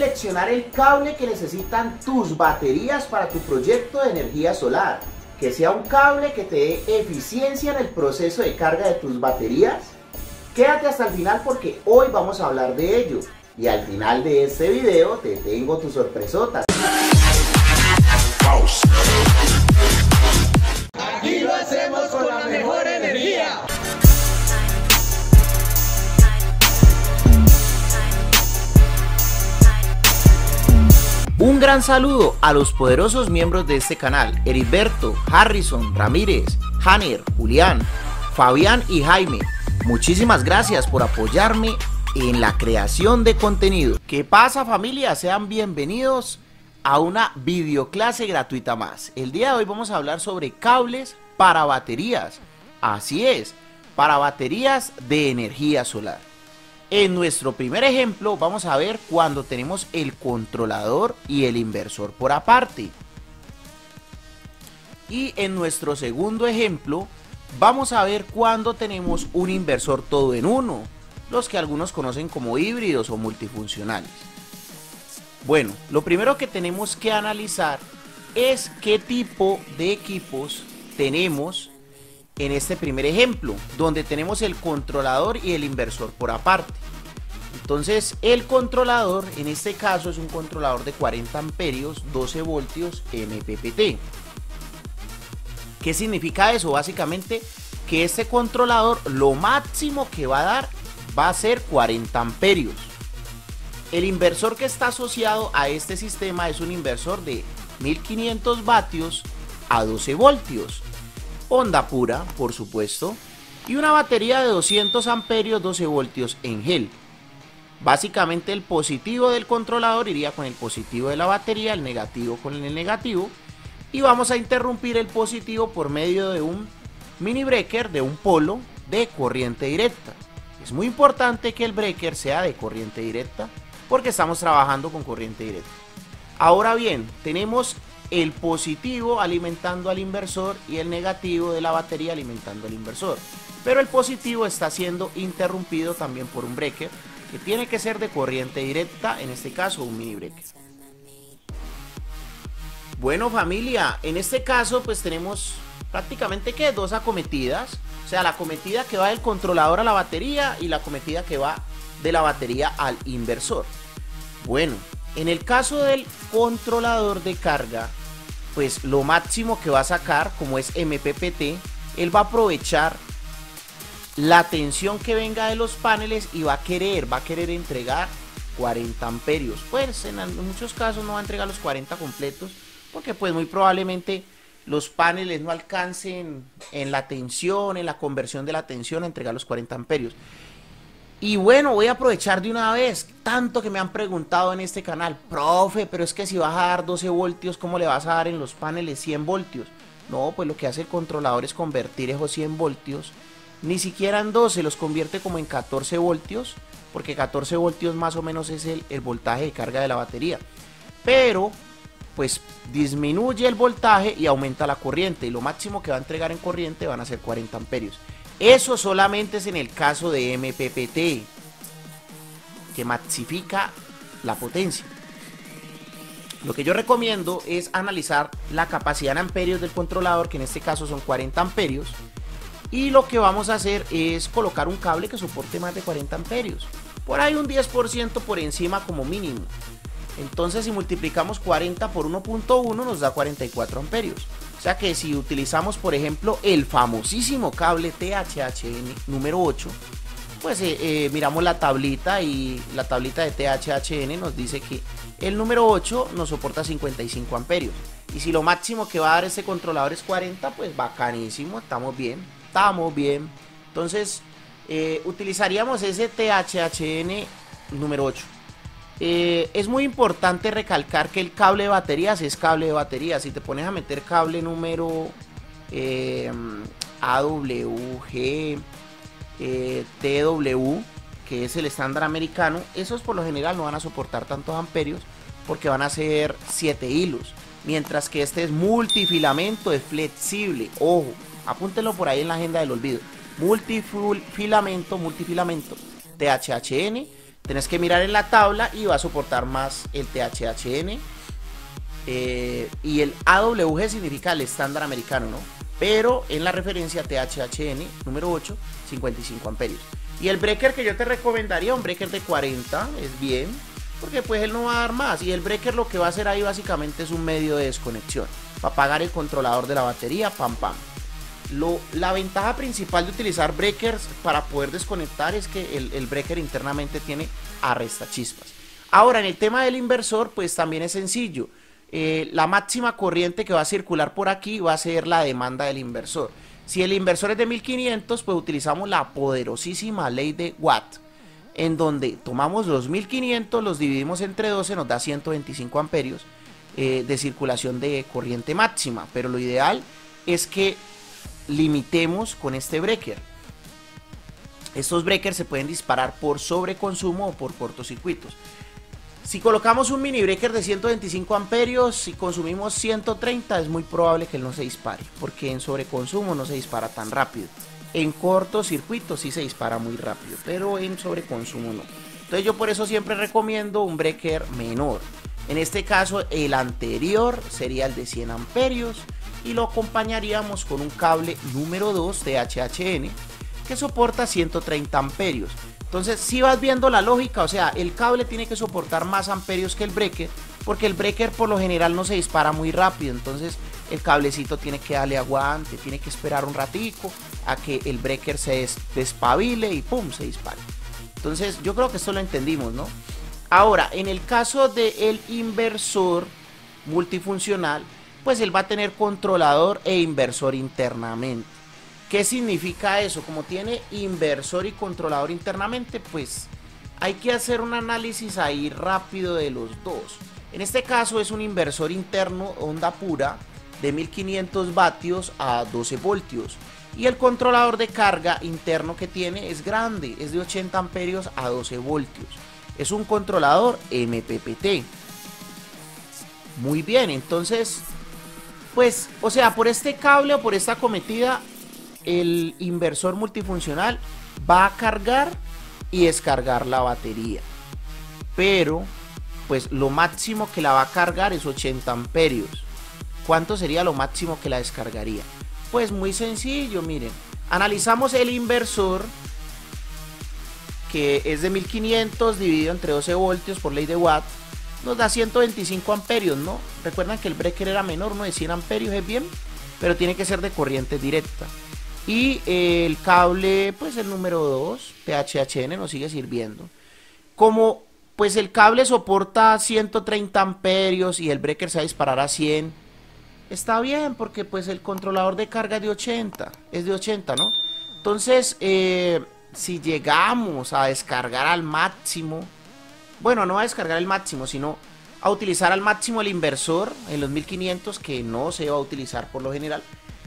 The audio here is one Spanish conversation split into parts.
seleccionar el cable que necesitan tus baterías para tu proyecto de energía solar. Que sea un cable que te dé eficiencia en el proceso de carga de tus baterías. Quédate hasta el final porque hoy vamos a hablar de ello. Y al final de este video te tengo tus sorpresotas. Aquí lo hacemos con la mejor energía. Un gran saludo a los poderosos miembros de este canal: Heriberto, Harrison, Ramírez, Hanner, Julián, Fabián y Jaime. Muchísimas gracias por apoyarme en la creación de contenido. ¿Qué pasa, familia? Sean bienvenidos a una videoclase gratuita más. El día de hoy vamos a hablar sobre cables para baterías. Así es, para baterías de energía solar. En nuestro primer ejemplo vamos a ver cuando tenemos el controlador y el inversor por aparte. Y en nuestro segundo ejemplo vamos a ver cuando tenemos un inversor todo en uno, los que algunos conocen como híbridos o multifuncionales. Bueno, lo primero que tenemos que analizar es qué tipo de equipos tenemos en este primer ejemplo, donde tenemos el controlador y el inversor por aparte. Entonces, el controlador en este caso es un controlador de 40 amperios, 12 voltios MPPT. ¿Qué significa eso? Básicamente que este controlador lo máximo que va a dar va a ser 40 amperios. El inversor que está asociado a este sistema es un inversor de 1500 vatios a 12 voltios. Onda pura, por supuesto, y una batería de 200 amperios 12 voltios en gel. Básicamente el positivo del controlador iría con el positivo de la batería, el negativo con el negativo, y vamos a interrumpir el positivo por medio de un mini breaker de un polo de corriente directa. Es muy importante que el breaker sea de corriente directa porque estamos trabajando con corriente directa. Ahora bien, tenemos el positivo alimentando al inversor y el negativo de la batería alimentando al inversor, pero el positivo está siendo interrumpido también por un breaker que tiene que ser de corriente directa, en este caso un mini breaker. Bueno, familia, en este caso pues tenemos prácticamente que dos acometidas, o sea, la acometida que va del controlador a la batería y la acometida que va de la batería al inversor. Bueno, en el caso del controlador de carga, pues lo máximo que va a sacar, como es MPPT, él va a aprovechar la tensión que venga de los paneles y va a querer entregar 40 amperios. Pues en muchos casos no va a entregar los 40 completos, porque pues muy probablemente los paneles no alcancen en la tensión, en la conversión de la tensión a entregar los 40 amperios. Y bueno, voy a aprovechar de una vez, tanto que me han preguntado en este canal: profe, pero es que si vas a dar 12 voltios, ¿cómo le vas a dar en los paneles 100 voltios? No, pues lo que hace el controlador es convertir esos 100 voltios, ni siquiera en 12, los convierte como en 14 voltios, porque 14 voltios más o menos es el voltaje de carga de la batería. Pero, pues disminuye el voltaje y aumenta la corriente, y lo máximo que va a entregar en corriente van a ser 40 amperios. Eso solamente es en el caso de MPPT, que maxifica la potencia. Lo que yo recomiendo es analizar la capacidad en amperios del controlador, que en este caso son 40 amperios. Y lo que vamos a hacer es colocar un cable que soporte más de 40 amperios. Por ahí un 10% por encima como mínimo. Entonces si multiplicamos 40 por 1.1 nos da 44 amperios. O sea que si utilizamos, por ejemplo, el famosísimo cable THHN número 8, pues miramos la tablita, y la tablita de THHN nos dice que el número 8 nos soporta 55 amperios. Y si lo máximo que va a dar este controlador es 40, pues bacanísimo, estamos bien, estamos bien. Entonces utilizaríamos ese THHN número 8. Es muy importante recalcar que el cable de baterías es cable de baterías. Si te pones a meter cable número AWG, TW, que es el estándar americano, esos por lo general no van a soportar tantos amperios porque van a ser 7 hilos. Mientras que este es multifilamento, es flexible. Ojo, apúntenlo por ahí en la agenda del olvido. Multifilamento, THHN. Tenés que mirar en la tabla y va a soportar más el THHN. Y el AWG significa el estándar americano, ¿no? Pero en la referencia THHN número 8, 55 amperios. Y el breaker que yo te recomendaría, un breaker de 40, es bien, porque pues él no va a dar más. Y el breaker lo que va a hacer ahí básicamente es un medio de desconexión, para apagar el controlador de la batería, pam pam. La ventaja principal de utilizar breakers para poder desconectar es que el breaker internamente tiene arrestachispas. Ahora, en el tema del inversor, pues también es sencillo. La máxima corriente que va a circular por aquí va a ser la demanda del inversor. Si el inversor es de 1500, pues utilizamos la poderosísima ley de Watt, en donde tomamos los 1500, los dividimos entre 12, nos da 125 amperios de circulación de corriente máxima. Pero lo ideal es que limitemos con este breaker. Estos breakers se pueden disparar por sobreconsumo o por cortocircuitos. Si colocamos un mini breaker de 125 amperios, si consumimos 130, es muy probable que él no se dispare, porque en sobreconsumo no se dispara tan rápido. En cortocircuito sí se dispara muy rápido, pero en sobreconsumo no. Entonces yo por eso siempre recomiendo un breaker menor. En este caso el anterior sería el de 100 amperios y lo acompañaríamos con un cable número 2 THHN que soporta 130 amperios. Entonces si vas viendo la lógica, o sea, el cable tiene que soportar más amperios que el breaker, porque el breaker por lo general no se dispara muy rápido. Entonces el cablecito tiene que darle aguante, tiene que esperar un ratico a que el breaker se despabile y pum, se dispare. Entonces yo creo que esto lo entendimos, ¿no? Ahora, en el caso del inversor multifuncional, pues él va a tener controlador e inversor internamente. ¿Qué significa eso? Como tiene inversor y controlador internamente, pues hay que hacer un análisis ahí rápido de los dos. En este caso es un inversor interno onda pura de 1500 vatios a 12 voltios. Y el controlador de carga interno que tiene es grande, es de 80 amperios a 12 voltios. Es un controlador MPPT. Muy bien, entonces, pues, o sea, por este cable o por esta cometida, el inversor multifuncional va a cargar y descargar la batería. Pero, pues, lo máximo que la va a cargar es 80 amperios. ¿Cuánto sería lo máximo que la descargaría? Pues muy sencillo, miren. Analizamos el inversor, que es de 1500 dividido entre 12 voltios por ley de Watt, nos da 125 amperios, ¿no? Recuerdan que el breaker era menor, ¿no? De 100 amperios, es bien, pero tiene que ser de corriente directa. Y el cable, pues el número 2, THHN, nos sigue sirviendo. Como pues el cable soporta 130 amperios y el breaker se va a disparar a 100, está bien, porque pues el controlador de carga es de 80, ¿no? Entonces, si llegamos a descargar al máximo, bueno, no a descargar el máximo, sino a utilizar al máximo el inversor en los 1500, que no se va a utilizar por lo general,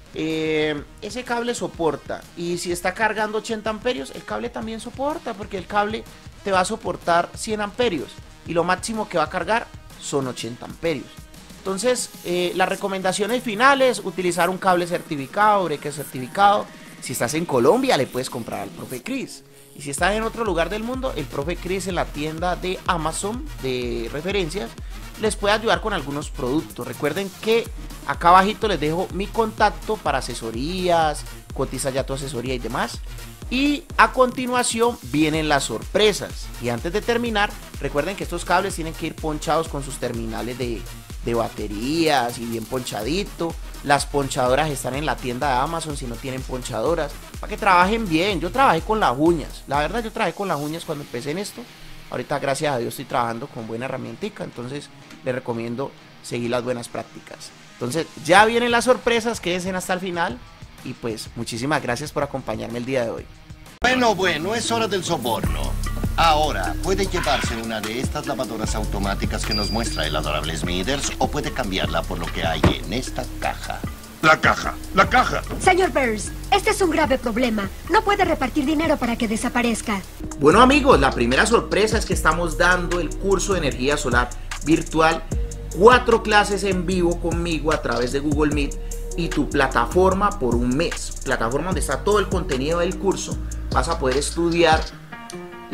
ese cable soporta. Y si está cargando 80 amperios, el cable también soporta, porque el cable te va a soportar 100 amperios y lo máximo que va a cargar son 80 amperios. Entonces, las recomendaciones finales: utilizar un cable certificado, breaker certificado. Si estás en Colombia, le puedes comprar al Profe Cris. Y si estás en otro lugar del mundo, el Profe Cris en la tienda de Amazon de referencias les puede ayudar con algunos productos. Recuerden que acá abajito les dejo mi contacto para asesorías, cotiza ya tu asesoría y demás. Y a continuación vienen las sorpresas. Y antes de terminar, recuerden que estos cables tienen que ir ponchados con sus terminales de baterías y bien ponchadito. Las ponchadoras están en la tienda de Amazon si no tienen ponchadoras, para que trabajen bien. Yo trabajé con las uñas, la verdad yo trabajé con las uñas cuando empecé en esto. Ahorita gracias a Dios estoy trabajando con buena herramientica, entonces les recomiendo seguir las buenas prácticas. Entonces ya vienen las sorpresas, quédense hasta el final y pues muchísimas gracias por acompañarme el día de hoy. Bueno, es hora del soborno. Ahora, puede llevarse una de estas lavadoras automáticas que nos muestra el adorable Smithers o puede cambiarla por lo que hay en esta caja. La caja. Señor Burns, este es un grave problema. No puede repartir dinero para que desaparezca. Bueno amigos, la primera sorpresa es que estamos dando el curso de energía solar virtual, 4 clases en vivo conmigo a través de Google Meet y tu plataforma por un mes. Plataforma donde está todo el contenido del curso. Vas a poder estudiar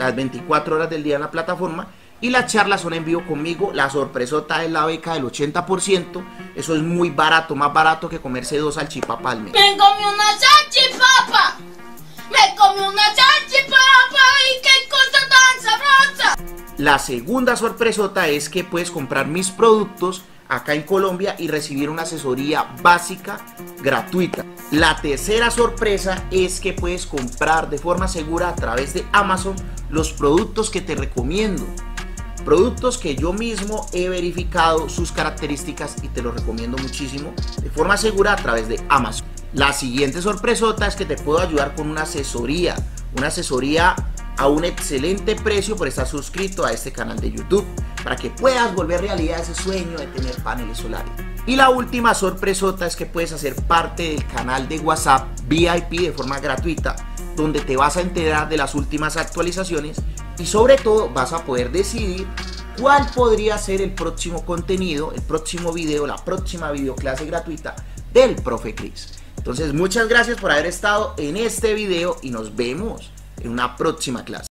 las 24 horas del día en la plataforma. Y las charlas son en vivo conmigo. La sorpresota es la beca del 80%. Eso es muy barato, más barato que comerse 2 salchipapas al mes. Me comí una salchipapa. Me comí una salchipapa y qué cosa tan sabrosa. La segunda sorpresota es que puedes comprar mis productos acá en Colombia y recibir una asesoría básica gratuita. La tercera sorpresa es que puedes comprar de forma segura a través de Amazon los productos que te recomiendo. Productos que yo mismo he verificado sus características y te los recomiendo muchísimo de forma segura a través de Amazon. La siguiente sorpresota es que te puedo ayudar con una asesoría a un excelente precio por estar suscrito a este canal de YouTube, para que puedas volver realidad ese sueño de tener paneles solares. Y la última sorpresota es que puedes hacer parte del canal de WhatsApp VIP de forma gratuita, donde te vas a enterar de las últimas actualizaciones y sobre todo vas a poder decidir cuál podría ser el próximo contenido, el próximo video, la próxima videoclase gratuita del Profe Cris. Entonces muchas gracias por haber estado en este video y nos vemos en una próxima clase.